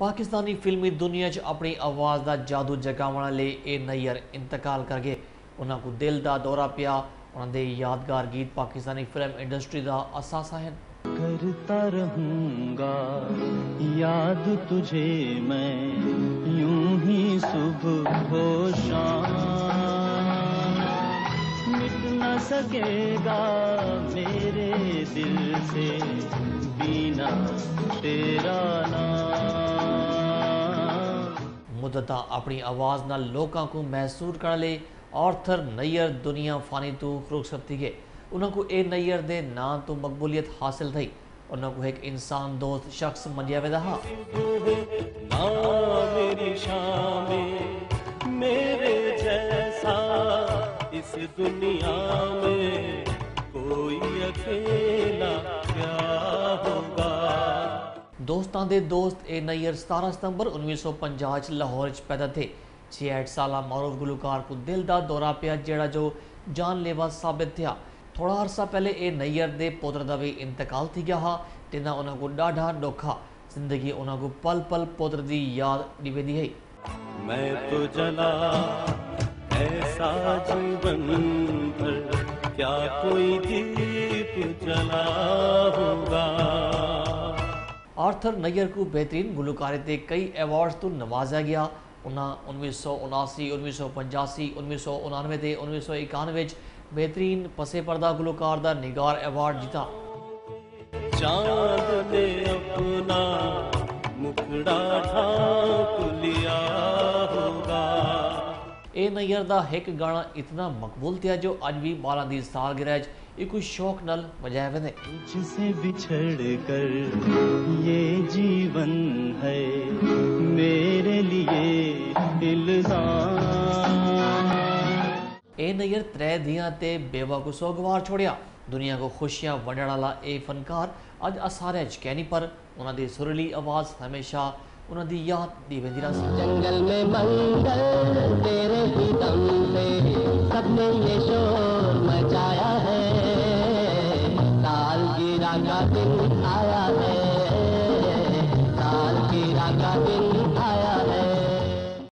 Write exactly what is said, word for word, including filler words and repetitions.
पाकिस्तानी फिल्मी दुनिया च अपनी आवाज़ का जादू जगाने वाले ए नैयर इंतकाल कर गए। उन्होंने दिल का दौरा पिया। उन्होंने यादगार गीत पाकिस्तानी फिल्म इंडस्ट्री का असासा है। करता रहूंगा याद तुझे मैं यूं ही सुबह हो शाम, मिट न सकेगा मेरे दिल से बिना तेरा नाम। मुद्दता अपनी आवाज़ न लोगों को महसूस कर ले। आर्थर नैयर दुनिया फानी तो रुखसत थी गए। उनको ए नैयर दे नाम तो मकबूलियत हासिल थी। उनको एक इंसान दोस्त शख्स मनिया वेदा हा। मेरी शाम मेरे जैसा इस दुनिया में कोई अकेला क्या होगा। दोस्तां दे दोस्त ए नैयर सतारह सितंबर उन्नीस सौ पंजाह च लाहौर च पैदा थे। छियाठ साल मारूफ गुलकार को दिल का दौरा पिया जेड़ा जो जानलेवा साबित था। थोड़ा अरसा पहले ए नैयर दे पुत्र का भी इंतकाल थी गया हा। तिना उनको डाढ़ा डोखा जिंदगी उनको पल पल पुत्र की याद निवेदी है। मैं तो जला ऐसा जीवन भर क्या कोई दीप जला होगा। आर्थर नैयर को बेहतरीन गुलकारी ते कई अवार्ड्स तो नवाजा गया। उन्हें उन्नीस सौ उनासी उन्नीस सौ पंजासी उन्नीस सौ उनानवे ते उन्नीस सौ इक्यानवे बेहतरीन पसे पर्दा गुलकार का निगार अवार्ड जीता। चांद ने अपना मुखड़ा ढांक लिया होगा। ए नैयर दा एक गाना इतना मकबूल था जो अज भी बारह दी सालगिरह एक शौक नल बजाया वेंदे। तुझसे बिछड़ कर ये जीवन है मेरे लिए इल्जाम। ए नैयर त्रै दियां ते बेवा को सोगवार छोड़िया। दुनिया को खुशियां वंडण वाला ए फनकार अज असारे च कैनी पर उन्हां दी सुरीली आवाज़ हमेशा उन्हां दी याद दी वेंदी रही। जंगल में मंगल तेरे ही दम पे सबने ये शोर मचाया है। सालगिरह का दिन आया है।